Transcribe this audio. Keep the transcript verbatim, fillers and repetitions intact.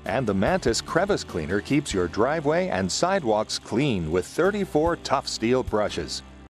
And the Mantis Crevice Cleaner keeps your driveway and sidewalks clean with thirty-four tough steel brushes.